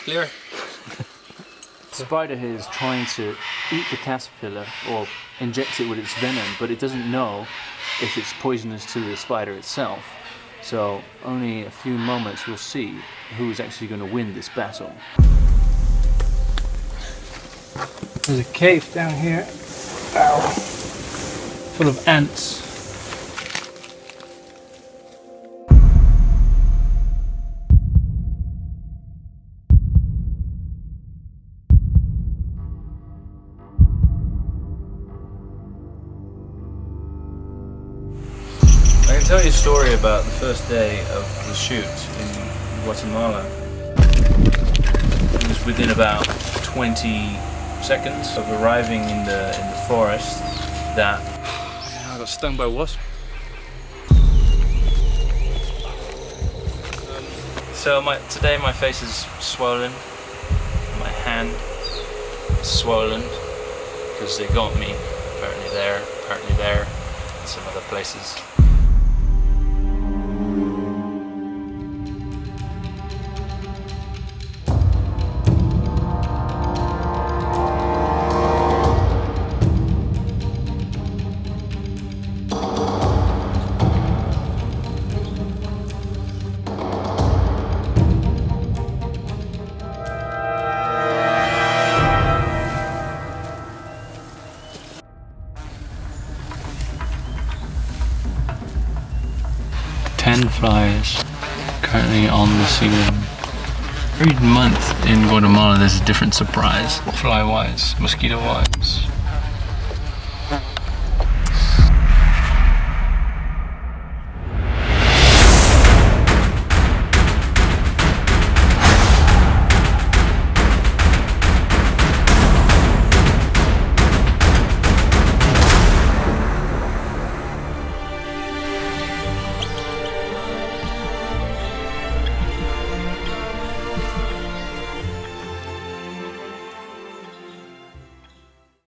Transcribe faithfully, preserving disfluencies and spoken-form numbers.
Clear. The spider here is trying to eat the caterpillar or inject it with its venom, but it doesn't know if it's poisonous to the spider itself. So only a few moments we'll see who's actually going to win this battle. There's a cave down here. Ow. Full of ants. I can tell you a story about the first day of the shoot in Guatemala. It was within about twenty seconds of arriving in the in the forest that I got stung by a wasp. So my today my face is swollen, my hand is swollen because they got me apparently there, apparently there, and some other places. ten flies currently on the ceiling. Every month in Guatemala there's a different surprise, fly-wise, mosquito-wise.